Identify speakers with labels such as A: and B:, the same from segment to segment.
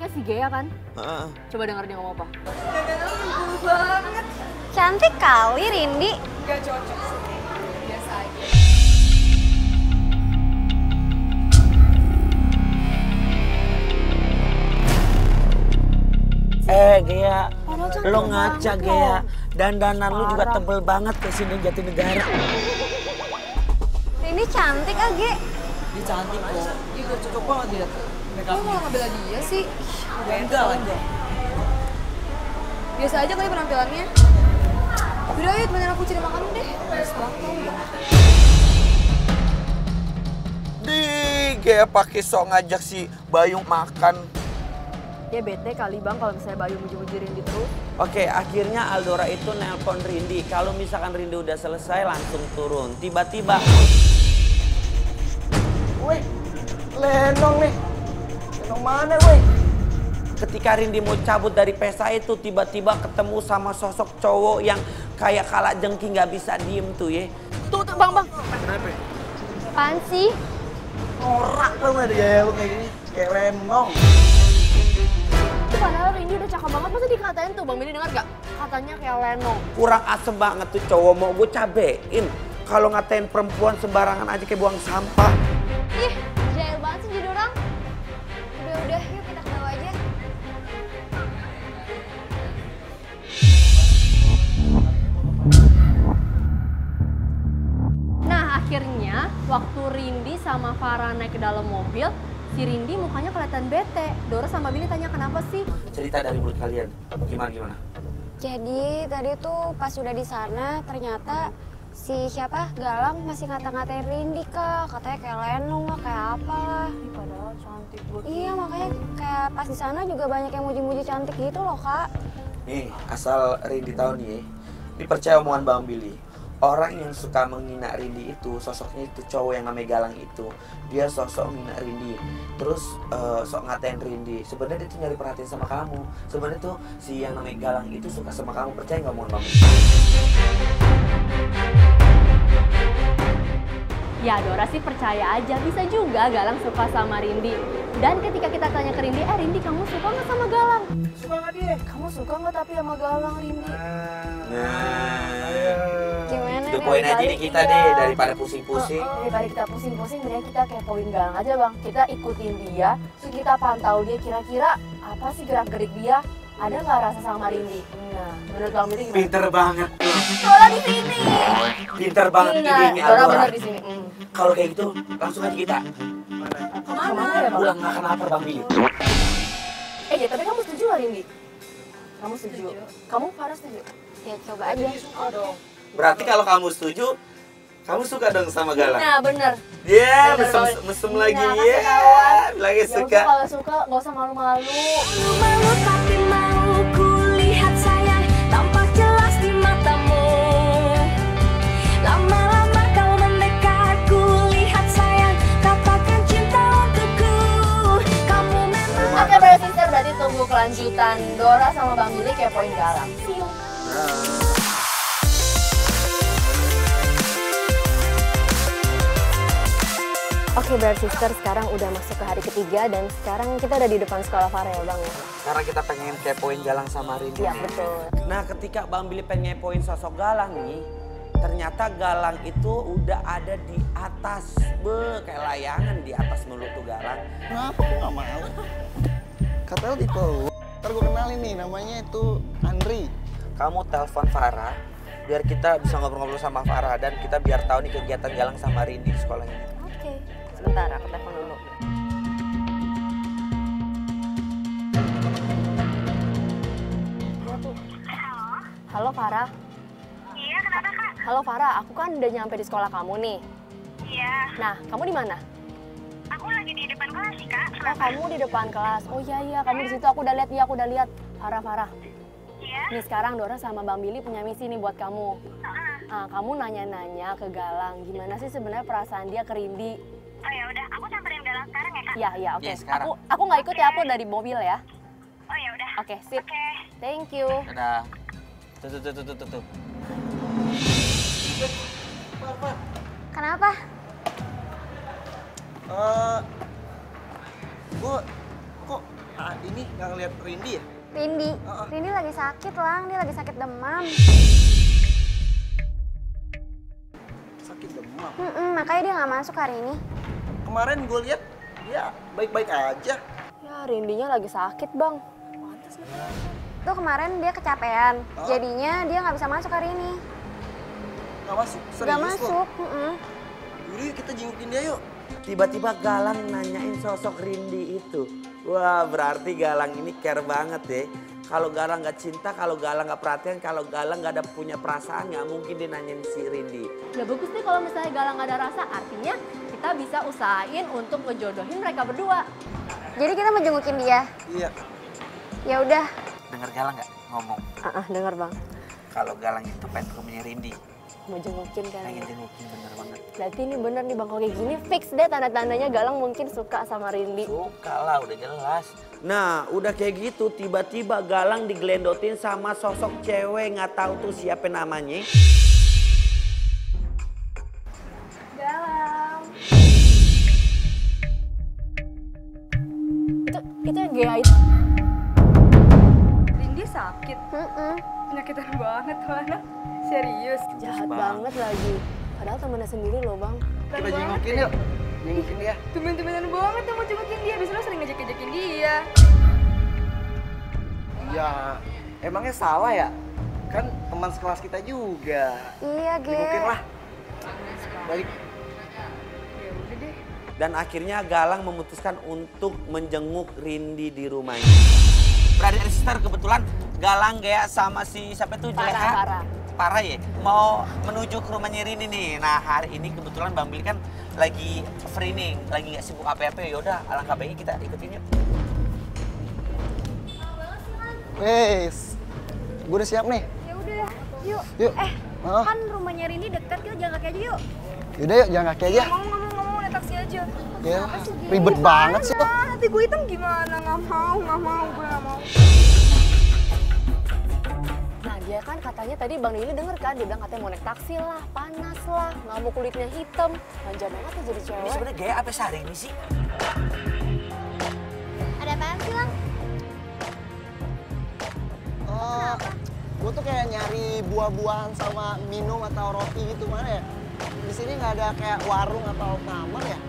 A: si Gea kan? Coba denger dia ngomong apa.
B: Banget. Cantik kali Rindi.
C: Gak cocok sih. Biasa aja.
D: Gea, lo ngaca Gea. Dandanan lu juga tebel banget ke sini Jatinegara.
B: Rindi cantik Ge.
E: Dia cantik kok. Dia udah cocok banget dia.
C: Lo malah ngebela dia sih.
E: Enggak lagi.
C: Biasa aja kali penampilannya. Udah ayo temenin aku cari makan deh. Males banget tau gak?
D: Gea pakai sok ngajak si Bayu makan.
A: Ya bete kali bang kalau misalnya Bayu muji-muji Rindi terus.
D: Oke, akhirnya Aldora itu nelpon Rindi. Kalau misalkan Rindi udah selesai langsung turun. Tiba-tiba,
E: Wih, Lenong nih. Lenong mana wih?
D: ketika Rindi mau cabut dari pesta itu, tiba-tiba ketemu sama sosok cowok yang kayak kalak jengking nggak bisa diem tuh ya.
A: Tuh bang.
E: Kenapa?
B: Apaan sih?
E: Norak tau gak dia lu kayak gini. Kayak Lenong.
A: Itu padahal Rindi udah cakep banget, masa dikatain tuh Bang Billy dengar gak? Katanya kayak Lenong.
D: Kurang asem banget tuh cowok, mau gue cabein. Kalau ngatain perempuan sembarangan aja kayak buang sampah.
B: Ih, jahil banget sih jadi orang. Udah, yuk kita ke bawah aja.
A: Nah akhirnya waktu Rindi sama Farah naik ke dalam mobil, si Rindi mukanya kelihatan bete. Dora sama Billy tanya kenapa sih?
D: Cerita dari mulut kalian, gimana?
B: Jadi tadi tuh pas udah di sana ternyata si siapa Galang masih ngata-ngatain Rindi Kak. Katanya kayak Lenong lah, kayak apa lah.
A: Padahal cantik banget.
B: Iya makanya kayak pas di sana juga banyak yang muji-muji cantik gitu loh Kak.
D: Nih, asal Rindi tahu nih, dipercaya omongan Bang Billy. Orang yang suka menghina Rindi itu, sosoknya itu cowok yang namanya Galang itu. Dia sosok menghina Rindi, terus sok ngatain Rindi. Sebenarnya dia tuh nyari perhatian sama kamu. Sebenarnya tuh si yang namanya Galang itu suka sama kamu. Percaya nggak omongan Bang Billy?
A: Ya Dora sih percaya aja, bisa juga Galang suka sama Rindi. Dan ketika kita tanya ke Rindi, Rindi kamu suka nggak sama Galang?
E: Suka gak dia?
A: Kamu suka nggak tapi sama Galang Rindi?
B: Gimana
D: Itu
B: nih?
D: poin aja nih kita
A: Iya.
D: deh, daripada pusing-pusing.
A: Daripada kita pusing-pusing, mending kita kepoin Galang aja bang. Kita ikutin dia, terus kita pantau dia kira-kira apa sih gerak-gerik dia. Ada nggak rasa sama Rindi? Nah, menurut Bang Billy gimana?
D: Pinter banget tuh.
A: Dora di sini.
D: Pinter banget
A: Nah,
D: idenya
A: Dora
D: Aldora.
A: bener di sini.
D: Kalau kayak gitu, langsung aja kita
A: Kemana ya bang?
D: pulang makan lapar Bang Billy.
A: Ya tapi kamu setuju nggak Rindi? Kamu setuju? Kamu Farah setuju?
B: Ya coba aja.
E: Suka dong.
D: Berarti kalau kamu setuju, kamu suka dong sama Galang?
A: Nah bener.
D: Ya,
A: Bener banget.
D: mesem lagi
A: Nah,
D: ya.
A: kasih kawan.
D: Lagi
A: Ya
D: suka.
A: udah kalau suka nggak usah malu-malu.
F: Malu tapi mau kulihat sayang tampak jelas di matamu. Lama-lama kau mendekat, kulihat sayang katakan cinta untukku. Kamu memang
A: Oke berarti sister, berarti tunggu kelanjutan Dora sama Bang Billy kepoin Galang. See you. Oke berarti sister, sekarang udah masuk ke hari ketiga dan sekarang kita udah di depan sekolah Farah ya Bang ya?
D: Karena kita pengen kepoin Galang sama Rindi.
A: Iya betul.
D: Nah, ketika Bang Billy pengen ngepoin sosok Galang nih, ternyata Galang itu udah ada di atas. Kayak layangan di atas mulut tuh Galang.
E: Kenapa aku gak mau? Katanya di bawah. Ntar gue kenalin nih, namanya itu Andri.
D: Kamu telepon Farah, biar kita bisa ngobrol-ngobrol sama Farah dan kita biar tahu nih kegiatan Galang sama Rindi di sekolahnya.
A: Oke. Sebentar aku telepon dulu. Halo Farah.
G: Iya, kenapa Kak?
A: Halo Farah, aku kan udah nyampe di sekolah kamu nih.
G: Iya,
A: Nah, kamu di mana?
G: aku lagi di depan kelas sih Kak.
A: Oh, kamu di depan kelas. Oh iya, kamu di situ. Aku udah lihat, aku udah lihat. Farah.
G: Iya.
A: Nih sekarang Dora sama Bang Billy punya misi nih buat kamu. Kamu nanya-nanya ke Galang, gimana sih sebenarnya perasaan dia ke Rindi?
G: Oh ya udah, aku samperin Galang sekarang ya Kak.
A: Iya, oke.
D: Iya, sekarang.
A: Aku nggak ikut ya, aku dari mobil ya.
G: Oh ya udah.
A: Oke, sip.
G: Oke.
A: Thank you.
D: Dadah. Tuh.
B: Kenapa?
E: Gue kok Ini nggak ngeliat Rindy ya?
B: Rindy lagi sakit, Lang. Dia lagi sakit demam.
E: Sakit demam.
B: Makanya dia nggak masuk hari ini.
E: Kemarin gue lihat dia baik-baik aja.
A: Ya, Rindinya lagi sakit, Bang.
B: Tuh kemarin dia kecapean. Jadinya dia nggak bisa masuk hari ini.
E: Nggak masuk? Serius
B: Nggak
E: lo?
B: masuk.
E: Yaudah yuk kita jengukin dia yuk.
D: Tiba-tiba Galang nanyain sosok Rindy itu. Wah, berarti Galang ini care banget ya. Kalau Galang nggak cinta, kalau Galang nggak perhatian, kalau Galang nggak ada punya perasaan, nggak mungkin dia nanyain si Rindy.
A: Ya bagus nih kalau misalnya Galang nggak ada rasa, artinya kita bisa usahain untuk ngejodohin mereka berdua.
B: Jadi kita mau jengukin dia.
E: Iya.
B: Ya udah.
D: Dengar Galang nggak ngomong?
A: Dengar, Bang.
D: Kalau Galang itu pengen ke rumahnya Rindy.
A: Mau jengukin kan?
D: Pengen jengukin, bener banget.
A: Berarti ini bener nih, Bang. Kalau kayak gini fix deh tanda-tandanya Galang mungkin suka sama Rindy.
D: Suka lah, udah jelas. Nah, udah kayak gitu, tiba-tiba Galang digelendotin sama sosok cewek nggak tahu tuh siapa namanya.
A: Galang. Itu yang gaya itu.
C: Rindy sakit. Penyakitan banget tuh anak. Serius.
A: Jahat banget lagi. Padahal temennya sendiri loh, Bang.
E: Kita jengukin yuk. Jengukin dia.
C: Tumben-tumbenan banget tuh mau jengukin dia. Biasanya lo sering ngejek-ngejekin dia.
E: Ya, emangnya salah ya? Kan teman sekelas kita juga.
B: Iya, Ge.
E: Jengukin lah. Balik.
C: Ya udah deh.
D: Dan akhirnya Galang memutuskan untuk menjenguk Rindy di rumahnya. Brother and sister, kebetulan Galang kayak sama si siapa tuh Jeleha. Parah ya, mau menuju ke rumahnya Rindy nih. Nah hari ini kebetulan Bang Billy kan lagi free nih, lagi nggak sibuk apa-apa. Yaudah, alangkah baiknya kita ikutin yuk.
E: Wes, gue udah siap nih.
B: Ya udah, yuk.
E: Yuk.
B: Kan rumahnya Rindy dekat, kita jalan kaki aja yuk.
E: Yaudah yuk, jalan kaki aja.
C: Ngomong naik taksi aja.
E: Ya, ribet banget sih lo.
C: Nanti gue hitam gimana? Nggak mau, gue nggak mau.
A: Nah dia kan katanya tadi Bang Lili denger kan, dia bilang katanya mau naik taksi lah, panas lah, nggak mau kulitnya hitam. Manja banget ya jadi
D: Ini
A: cewek.
D: sebenarnya gaya apa sehari ini sih?
B: Ada apaan sih, Lang?
E: Gue tuh kayak nyari buah-buahan sama minum atau roti gitu, mana ya? Di sini nggak ada kayak warung atau kamar ya?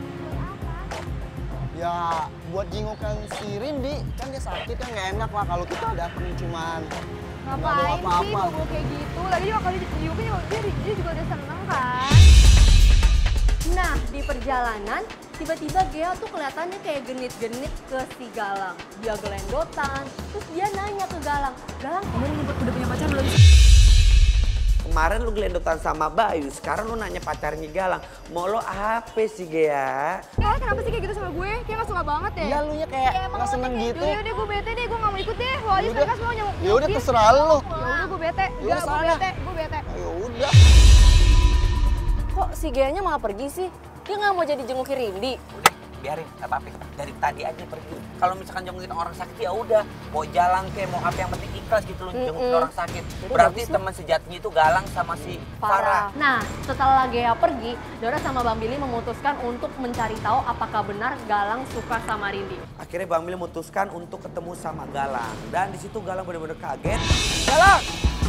E: Ya buat jengukan si Rindy, kan dia sakit kan nggak enak lah kalau kita datang cuman
C: Ngapain sih bawa kayak gitu? Lagi juga kalau ditunjukin dia juga udah seneng kan?
A: Nah di perjalanan tiba-tiba Gea tuh kelihatannya kayak genit-genit ke si Galang. Dia gelendotan, terus dia nanya ke Galang, Galang kamu udah punya pacar belum?
D: Kemarin lu gelendotan sama Bayu, sekarang lu nanya pacarnya Galang. Mau lo apa sih Gea?
C: Kenapa sih kayak gitu sama gue? Kayak gak suka banget ya?
E: Iya lu nya kayak nggak seneng gitu.
C: Yaudah gue bete deh, gue gak mau ikut deh. Lo aja sekarang semua nyamuk.
E: Ya udah terserah lu.
C: Yaudah gue bete.
E: Yaudah,
C: Gue
E: sana.
C: bete.
E: Ya udah.
A: Kok si Geanya malah pergi sih? Dia nggak mau jadi jengukin Rindy.
D: Udah, biarin, gak apa-apa. Dari tadi aja pergi. Kalau misalkan jengukin orang sakit ya udah. Mau jalan kayak mau apa yang penting ikhlas gitu loh jengukin orang sakit. Berarti teman sejatinya itu Galang sama si Farah.
A: Nah, setelah Gea pergi, Dora sama Bang Billy memutuskan untuk mencari tahu apakah benar Galang suka sama Rindy.
D: Akhirnya Bang Billy memutuskan untuk ketemu sama Galang. Dan di situ Galang benar-benar kaget. Galang!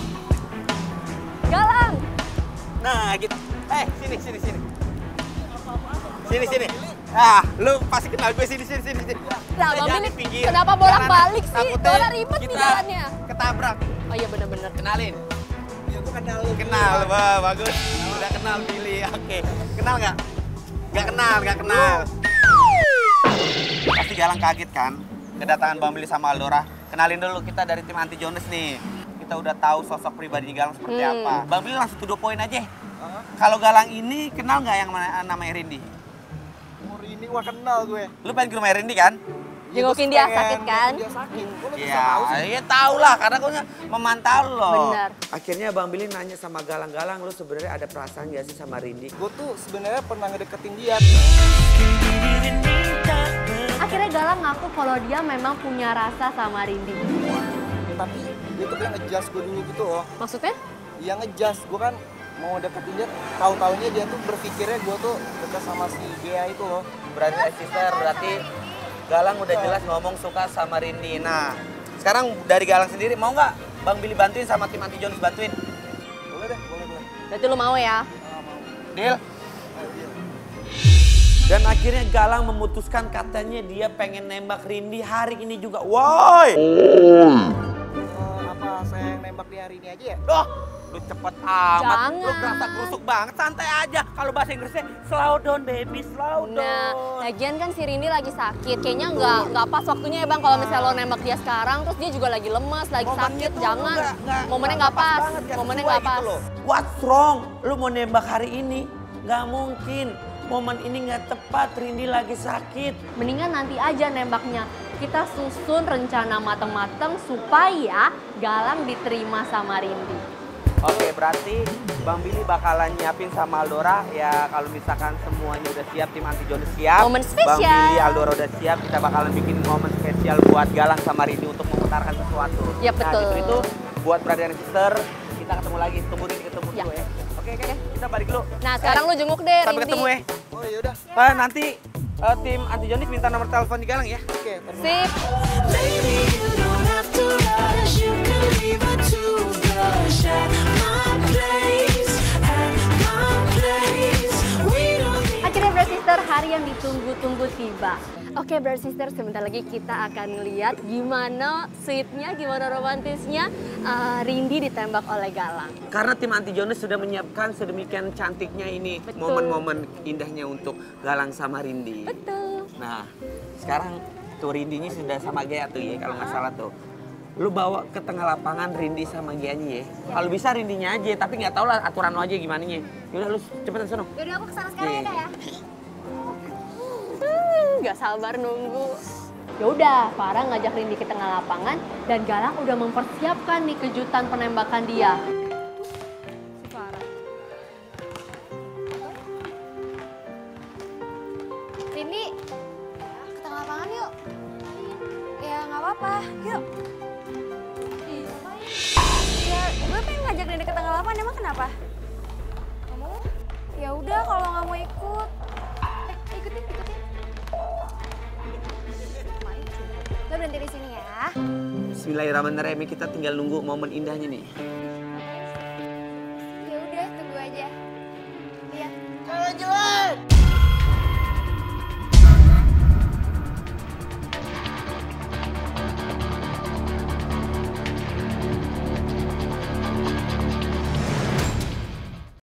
A: Galang!
D: Nah gitu. Sini. Sini. Ah, lu pasti kenal gue sini.
A: Nah,
D: Kita
A: Bang
D: jalan
A: Billy,
D: di pinggir.
A: kenapa bolak-balik sih?
D: Takutnya
A: Dora ribet nih
D: kita
A: jalannya.
D: ketabrak.
A: Oh iya bener-bener.
D: Kenalin.
E: Ya gue kenal lu.
D: Kenal, wah bagus. Udah kenal Billy, oke. Kenal nggak? Nggak kenal. Pasti Galang kaget kan? Kedatangan Bang Billy sama Aldora. Kenalin dulu, kita dari tim Anti Jones nih. Kita udah tahu sosok pribadi Galang seperti apa. Bang Billy langsung to the point aja. Kalau Galang ini kenal nggak yang namanya Rindy?
E: Rindy gua kenal gue.
D: Lu pengen ke rumah Rindy kan?
A: Jengukin dia sakit kan?
E: Dia sakit. Kok lu bisa
D: Iya,
E: tahu sih?
D: iya tahu lah karena gue memantau lo.
A: Benar.
D: Akhirnya Bang Billy nanya sama Galang, lu sebenarnya ada perasaan gak sih sama Rindy?
E: Gue tuh sebenarnya pernah ngedeketin dia.
A: Akhirnya Galang ngaku kalau dia memang punya rasa sama Rindy.
E: Tapi dia tuh kayak ngejas gue dulu gitu loh.
A: Maksudnya?
E: Iya ngejas, gue kan mau deketin dia, tahu-taunya dia tuh berpikirnya gue tuh deket sama si Gea itu loh.
D: Berarti sister, berarti Galang udah jelas ngomong suka sama Rindi. Nah, sekarang dari Galang sendiri mau nggak Bang Billy bantuin sama tim Anti Jones bantuin?
E: Boleh deh, boleh.
A: Berarti lu mau ya?
D: Deal? Dan akhirnya Galang memutuskan katanya dia pengen nembak Rindi hari ini juga. Woi!
E: Apa saya yang nembak di hari ini aja ya?
D: Doh, lu cepet amat.
A: Jangan.
D: Lu kerasa kerusuk banget, santai aja. Kalau bahasa Inggrisnya slow down baby, slow down.
A: Nah, lagian kan si Rindi lagi sakit. Kayaknya nggak pas waktunya ya Bang kalau misalnya lo nembak dia sekarang. Terus dia juga lagi lemes, lagi
D: Momennya
A: sakit.
D: tuh
A: Jangan.
D: nggak-
A: Momennya nggak pas.
D: banget, nggak
A: Momennya
D: sesuai
A: nggak pas.
D: gitu loh. What's wrong? Lu mau nembak hari ini? Nggak mungkin. Momen ini nggak tepat, Rindi lagi sakit.
A: Mendingan nanti aja nembaknya. Kita susun rencana matang-matang supaya Galang diterima sama Rindi.
D: Oke, berarti Bang Billy bakalan nyiapin sama Aldora ya kalau misalkan semuanya udah siap, tim Anti Jones siap.
A: Momen spesial.
D: Bang Billy, Aldora udah siap, kita bakalan bikin momen spesial buat Galang sama Rindi untuk memutarkan sesuatu.
A: Ya, betul.
D: Nah, itu buat brother dan sister, kita ketemu lagi, tunggu Rindi ketemu
A: Ya.
D: dulu ya. Oke, kita balik dulu.
A: Nah, sekarang lu jenguk deh
D: Sampai
A: Rindi.
D: ketemu ya.
E: Oh yaudah,
D: Nanti tim Anti Jones minta nomor telepon di Galang ya.
E: oke.
A: Sip.
F: Baby, you don't have to rush. You can leave it to gush at my place. At my place. We don't need
A: Akhirnya Brother Sister, hari yang ditunggu-tunggu tiba. Oke Brother Sister, sebentar lagi kita akan lihat gimana sweetnya, gimana romantisnya Rindi ditembak oleh Galang.
D: Karena tim Anti Jones sudah menyiapkan sedemikian cantiknya ini
A: Betul.
D: momen-momen indahnya untuk Galang sama Rindi.
A: Betul.
D: Nah, sekarang tuh Rindinya sudah sama Gea tuh ya kalau nggak salah tuh. Lu bawa ke tengah lapangan Rindi sama Geanya ya. Kalau bisa Rindinya aja, tapi nggak tahu lah aturan lo aja gimana nya. Yaudah lu cepetan sono.
B: Yaudah aku kesana sekarang ya Kak ya.
A: Gak sabar nunggu. Ya udah, Farah ngajak Rindi ke tengah lapangan dan Galang udah mempersiapkan nih kejutan penembakan dia. Si Farah.
B: Rindi, ke tengah lapangan yuk. Ya nggak apa-apa, yuk. Ya, gue pengen ngajak Rindi ke tengah lapangan, emang kenapa? Kamu? Ya udah kalau nggak mau ikut. Ikutin. Lo berhenti di sini ya.
D: Bismillahirrahmanirrahim, kita tinggal nunggu momen indahnya nih.